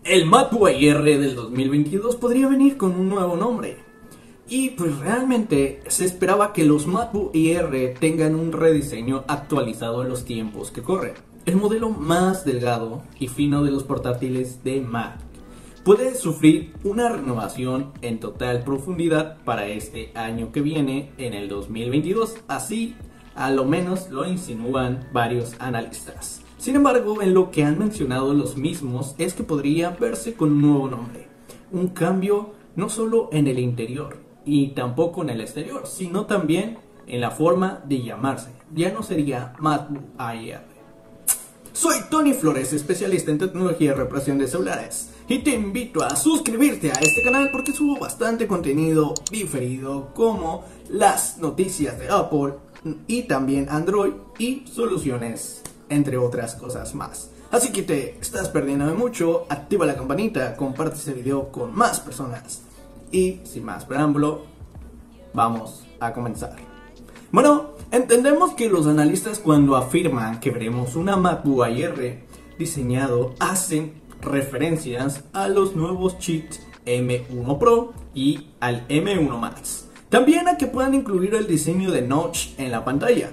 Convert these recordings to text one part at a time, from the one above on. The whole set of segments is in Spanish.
El MacBook Air del 2022 podría venir con un nuevo nombre. Y pues realmente se esperaba que los MacBook Air tengan un rediseño actualizado en los tiempos que corren. El modelo más delgado y fino de los portátiles de Mac puede sufrir una renovación en total profundidad para este año que viene, en el 2022. Así, a lo menos lo insinúan varios analistas. Sin embargo, en lo que han mencionado los mismos es que podría verse con un nuevo nombre. Un cambio no solo en el interior y tampoco en el exterior, sino también en la forma de llamarse. Ya no sería MacBook Air. Soy Tony Flores, especialista en tecnología y reparación de celulares, y te invito a suscribirte a este canal porque subo bastante contenido diferido, como las noticias de Apple y también Android y soluciones, entre otras cosas más. Así que te estás perdiendo de mucho, activa la campanita, comparte este video con más personas. Y sin más preámbulo, vamos a comenzar. Bueno, entendemos que los analistas, cuando afirman que veremos una MacBook Air diseñado, hacen referencias a los nuevos chips M1 Pro y al M1 Max. También a que puedan incluir el diseño de notch en la pantalla.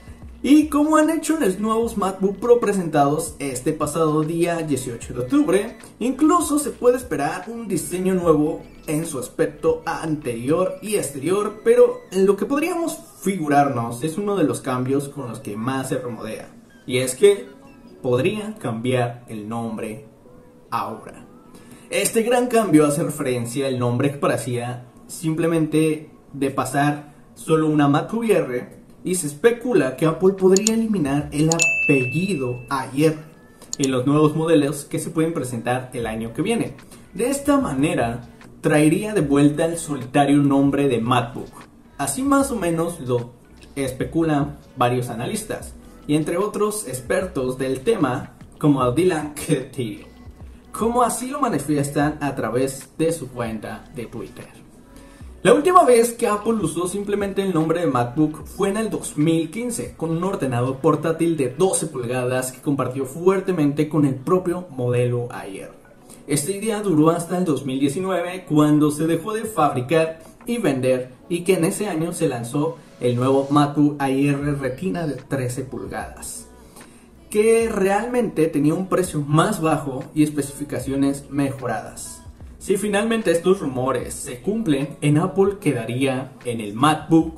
Y como han hecho en los nuevos MacBook Pro presentados este pasado día 18 de octubre, incluso se puede esperar un diseño nuevo en su aspecto anterior y exterior, pero en lo que podríamos figurarnos es uno de los cambios con los que más se rumorea, y es que podría cambiar el nombre ahora. Este gran cambio hace referencia al nombre que parecía simplemente de pasar solo una MacBook Air, y se especula que Apple podría eliminar el apellido Air en los nuevos modelos que se pueden presentar el año que viene. De esta manera traería de vuelta el solitario nombre de MacBook. Así más o menos lo especulan varios analistas, y entre otros expertos del tema como Dylan Ketil, como así lo manifiestan a través de su cuenta de Twitter. La última vez que Apple usó simplemente el nombre de MacBook fue en el 2015, con un ordenador portátil de 12 pulgadas que compartió fuertemente con el propio modelo Air. Esta idea duró hasta el 2019, cuando se dejó de fabricar y vender, y que en ese año se lanzó el nuevo MacBook Air Retina de 13 pulgadas, que realmente tenía un precio más bajo y especificaciones mejoradas. Si finalmente estos rumores se cumplen, en Apple quedaría en el MacBook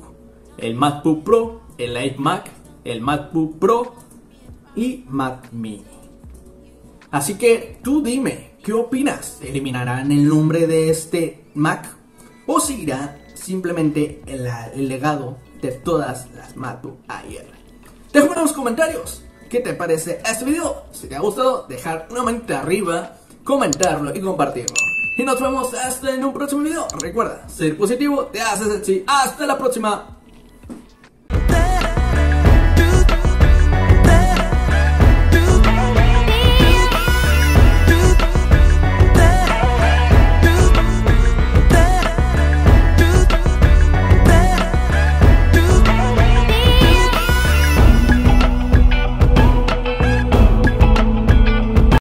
Pro, el iMac, el MacBook Pro y Mac Mini. Así que tú dime, ¿qué opinas? ¿Eliminarán el nombre de este Mac o seguirá simplemente el legado de todas las MacBook Air? Déjame en los comentarios qué te parece este video. Si te ha gustado, dejar una manita arriba, comentarlo y compartirlo. Y nos vemos hasta en un próximo video. Recuerda, ser positivo te hace sexy. Hasta la próxima.